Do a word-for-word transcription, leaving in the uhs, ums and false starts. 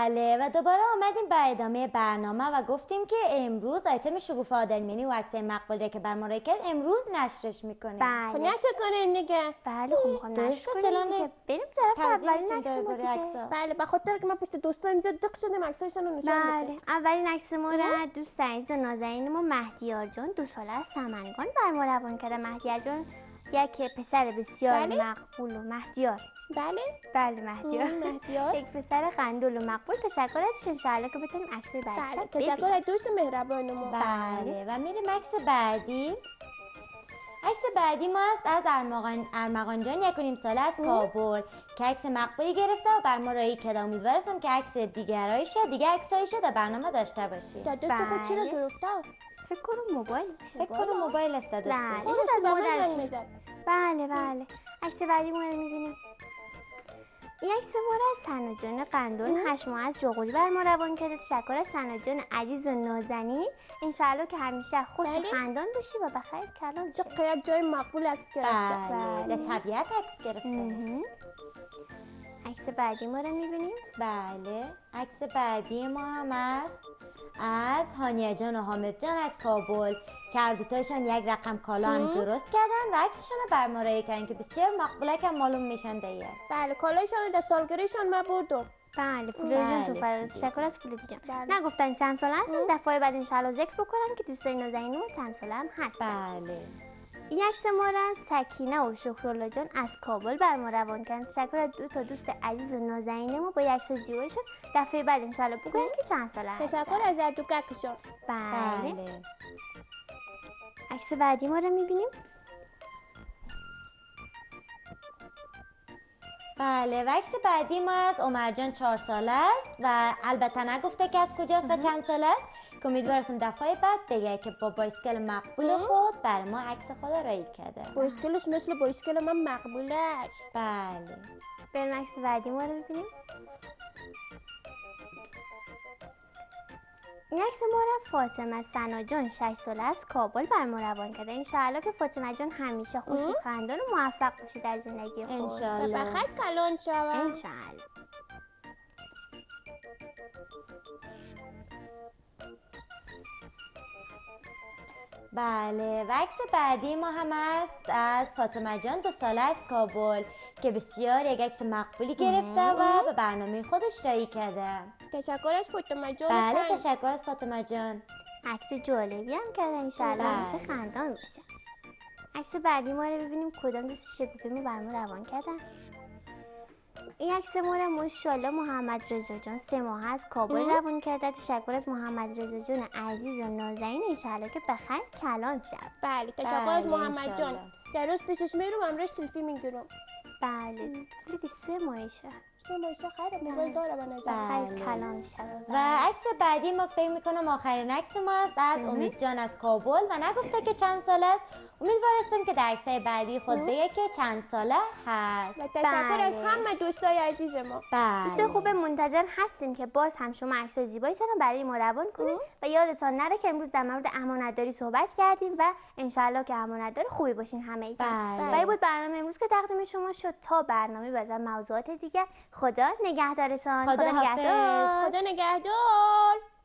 بله و دوباره آمدیم به ادامه برنامه و گفتیم که امروز آیتم شکوفه عادلمنی و عکس مقبوله که بر ما کرد امروز نشرش میکنیم. بله. خب نشر کنین دیگه. بله خب میخوام نشر کنیم دیگه. بریم طرف اولین عکس ما دیگه. بله به خاطر که من پشت دوستام اینجا دق شدم عکساشون رو نشون بله اولین عکس ما را دوست عزیز و نازنین ما مهدیار جان دو ساله از سمنگان بر ما روان کرده. مهدیار جان یک پسر بسیار بله؟ مقبول و مهدیار. بله بله مهدیار. مهدیار یک پسر قندول و مقبول. تشکر ازش ان شاء الله که بتونیم عکس بعدی بله تشکر از دوست مهربان ما. بله و میریم عکس بعدی. عکس بعدی ما است از ارمغان ارمغان جان یک و نیم ساله از کابل که عکس مقبولی گرفته و بر ما رایی کرده. امیدوارم که عکس دیگرایی شد دیگه عکسایی شد در برنامه داشته باشید. تا دوست خود چی رو گرفته؟ فکر کنم موبایل. فکر کنم موبایل است دوست. بله از مادرش. بله بله عکس بعدی ما رو می‌بینیم. این عکس ما را از سنا جان قندون هشت ماه از جغوری بر ما روان کرده. تشکر از سنا جان عزیز و نازنین. انشالله که همیشه خوش و خندان باشی و بخیر کلام. چقدر جای مقبول عکس گرفته. بله در طبیعت عکس گرفته. عکس بعدی ما رو می‌بینیم. بله عکس بعدی ما هم است از هانیه جان و حامد جان از کابل که هر دوتایشان یک رقم کالا هم درست کردن و عکسشون رو بر ما رایی کردن که بسیار مقبوله که معلوم میشن دیگه. بله کالایشان رو در سالگریشان ما بردم. بله فولادی جان تو فرد تشکر از فولادی جان. نگفتن چند ساله هستن دفعه بعد انشالله ذکر بکنم که دوستای نازنین ما چند ساله هم هستن. بله این عکس ما را سکینه و شکرالله جان از کابل بر ما روان کردن. تشکر از دو تا دوست عزیز و نازنین ما با عکس زیبایشون. دفعه بعد انشالله بگویم که چند ساله هستن. تشکر از اردوگکشون. بله. بله عکس بعدی ما رو می‌بینیم. بله و عکس بعدی ما از عمر جان چهار ساله است و البته نگفته که از کجاست و چند ساله است که امیدوارم دفعه بعد بگه که با بایسکل مقبول خود بر ما عکس خود رایی کرده. بایسکلش مثل بایسکل من مقبوله است. بله بریم عکس بعدی ما رو ببینیم. این عکس ما را فاطمه سنا جان شش ساله از کابل بر ما روان کرده. انشاءالله که فاطمه جان همیشه خوش و خندان و موفق باشی در زندگی خود. انشاءالله. و بخیر کلان شوم. انشاءالله. بله و عکس بعدی ما هم است از فاطمه جان دو ساله از کابل که بسیار یک عکس مقبولی گرفته و به برنامه خودش رایی کرده. تشکر از فاطمه جان. بله تشکر از فاطمه جان. عکس جالبی هم کرده. انشاءالله همیشه خندان باشه. عکس بعدی ما رو ببینیم کدام دوست شکوفه ما بر ما روان کردن. این عکس ما را ماشاءالله محمد رضا جان سه ماه از کابل روان کرده. تشکر از محمد رضا جان عزیز و نازنین. انشاءالله که بخیر کلان شد. بله تشکر از محمد جان. در روز پیشش میرم امروز سلفی میگیرم. بله فکر سه ماهشه. سه ماهشه خیره موبایل داره به نظر. خیلی کلان شد. و عکس بعدی ما فکر میکنم آخرین عکس ما است از امید جان از کابل و نگفته که چند ساله است. امیدوارستم که در عکسای بعدی خود بگه که چند ساله هست. و تشکر از همه دوستای عزیز ما. دوستای خوب منتظر هستیم که باز هم شما عکسای زیبایتون رو برای ما روان کنید و یادتان نره که امروز در مورد امانتداری صحبت کردیم و انشالله که امانتدار خوبی باشین همه ایتون. و این بود برنامه امروز که تقدیم شما شد. تا برنامه بعد و موضوعات دیگه خدا نگهدارتان. خدا, خدا نگهدار. خدا نگهدار.